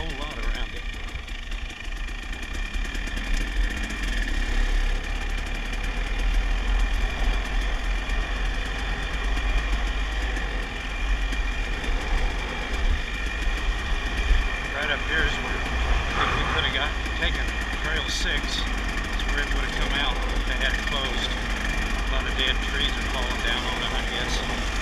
whole lot around it. Right up here is where I think we could have taken Trail 6. That's where it would have come out if they had it closed. A lot of dead trees are falling down on it, I guess.